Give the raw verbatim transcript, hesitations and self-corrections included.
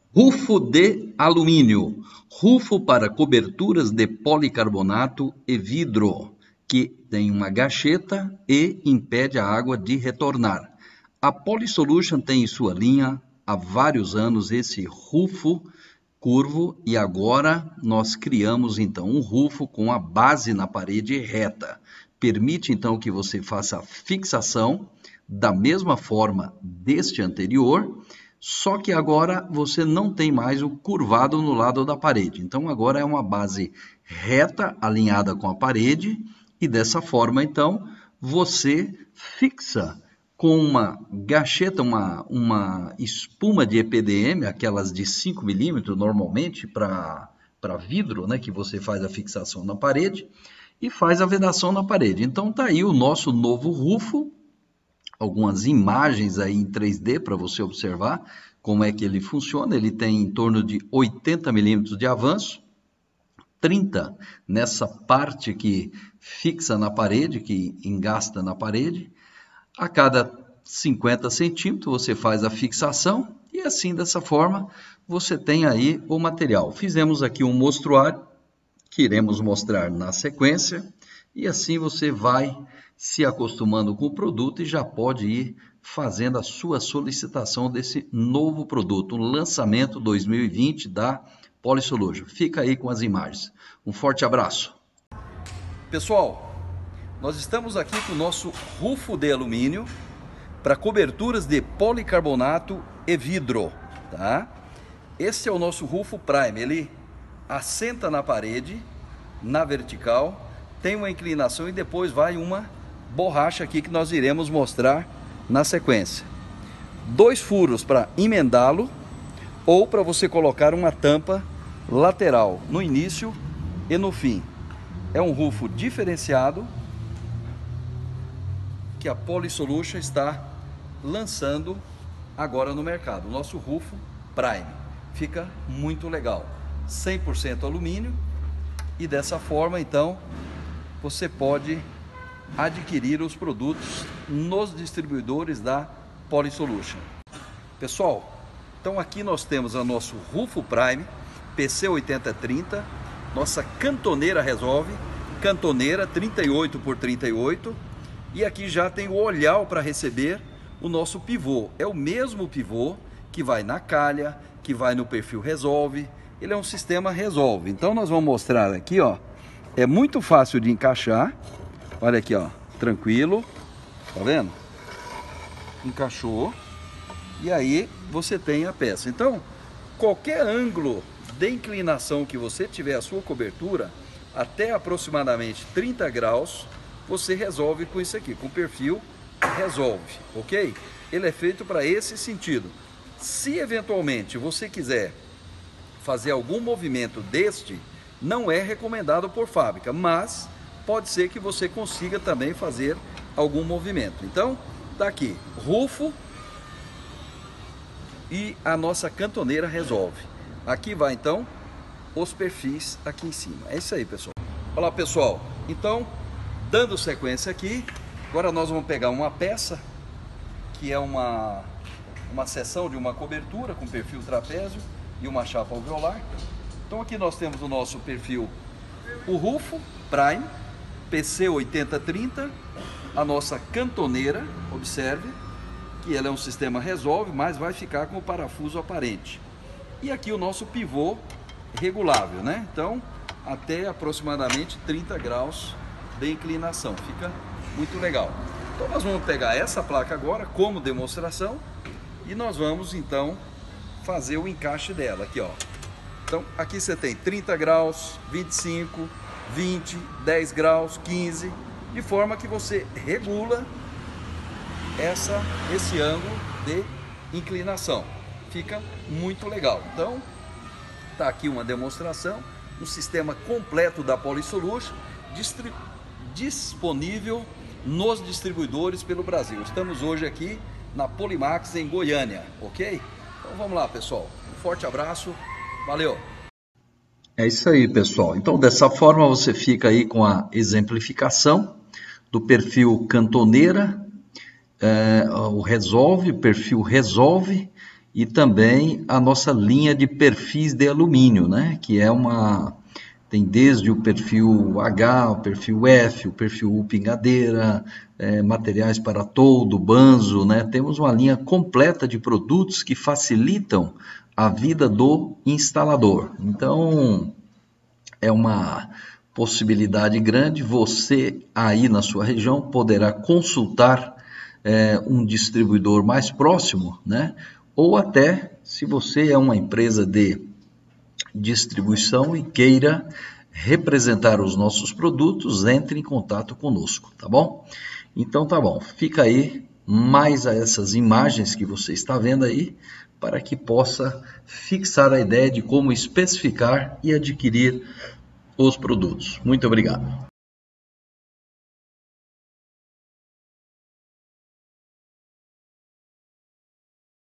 Rufo de alumínio, rufo para coberturas de policarbonato e vidro, que tem uma gacheta e impede a água de retornar. A Polysolution tem em sua linha há vários anos esse rufo curvo e agora nós criamos então um rufo com a base na parede reta. Permite então que você faça a fixação da mesma forma deste anterior, só que agora você não tem mais o curvado no lado da parede. Então agora é uma base reta alinhada com a parede e dessa forma então você fixa com uma gacheta, uma, uma espuma de E P D M, aquelas de cinco milímetros normalmente para para vidro, né, que você faz a fixação na parede e faz a vedação na parede. Então tá aí o nosso novo rufo, algumas imagens aí em três D para você observar como é que ele funciona. Ele tem em torno de oitenta milímetros de avanço, trinta nessa parte que fixa na parede, que engasta na parede. A cada cinquenta centímetros você faz a fixação e assim, dessa forma, você tem aí o material. Fizemos aqui um mostruário que iremos mostrar na sequência e assim você vai se acostumando com o produto e já pode ir fazendo a sua solicitação desse novo produto, um lançamento dois mil e vinte da Polysolution. Fica aí com as imagens. Um forte abraço. Pessoal, nós estamos aqui com o nosso rufo de alumínio para coberturas de policarbonato e vidro, tá? Esse é o nosso rufo Prime, ele assenta na parede, na vertical, tem uma inclinação e depois vai uma borracha aqui que nós iremos mostrar na sequência. Dois furos para emendá-lo ou para você colocar uma tampa lateral no início e no fim. É um rufo diferenciado que a Polysolution está lançando agora no mercado. O nosso rufo Prime fica muito legal, cem por cento alumínio, e dessa forma então você pode adquirir os produtos nos distribuidores da Polysolution. Pessoal, então aqui nós temos o nosso rufo Prime P C oitenta trinta, nossa cantoneira Resolve, cantoneira trinta e oito por trinta e oito. E aqui já tem o olhar para receber o nosso pivô. É o mesmo pivô que vai na calha, que vai no perfil Resolve. Ele é um sistema Resolve. Então nós vamos mostrar aqui, ó. É muito fácil de encaixar. Olha aqui, ó. Tranquilo. Tá vendo? Encaixou. E aí você tem a peça. Então, qualquer ângulo de inclinação que você tiver a sua cobertura, até aproximadamente trinta graus, você resolve com isso aqui, com o perfil Resolve, ok? Ele é feito para esse sentido. Se eventualmente você quiser fazer algum movimento deste, não é recomendado por fábrica, mas pode ser que você consiga também fazer algum movimento. Então, tá aqui, rufo e a nossa cantoneira Resolve. Aqui vai então os perfis aqui em cima. É isso aí, pessoal. Olá, pessoal. Então, dando sequência aqui, agora nós vamos pegar uma peça que é uma, uma seção de uma cobertura com perfil trapézio e uma chapa alveolar. Então aqui nós temos o nosso perfil, o rufo Prime P C oitenta trinta, a nossa cantoneira, observe que ela é um sistema Resolve, mas vai ficar com o parafuso aparente. E aqui o nosso pivô regulável, né? Então até aproximadamente trinta graus de inclinação, fica muito legal. Então nós vamos pegar essa placa agora como demonstração e nós vamos então fazer o encaixe dela aqui, ó. Então aqui você tem trinta graus, vinte e cinco, vinte, dez graus, quinze, de forma que você regula essa, esse ângulo de inclinação. Fica muito legal. Então tá aqui uma demonstração, um sistema completo da Polysolution, disponível nos distribuidores pelo Brasil. Estamos hoje aqui na Polimax em Goiânia, ok? Então vamos lá, pessoal. Um forte abraço, valeu! É isso aí, pessoal. Então dessa forma você fica aí com a exemplificação do perfil cantoneira, é, o Resolve, perfil Resolve, e também a nossa linha de perfis de alumínio, né? Que é uma... tem desde o perfil H, o perfil F, o perfil U pingadeira, é, materiais para toldo, banzo, né? Temos uma linha completa de produtos que facilitam a vida do instalador. Então, é uma possibilidade grande. Você aí na sua região poderá consultar é, um distribuidor mais próximo, né? Ou até, se você é uma empresa de distribuição e queira representar os nossos produtos, entre em contato conosco, tá bom? Então tá bom, fica aí mais a essas imagens que você está vendo aí, para que possa fixar a ideia de como especificar e adquirir os produtos. Muito obrigado.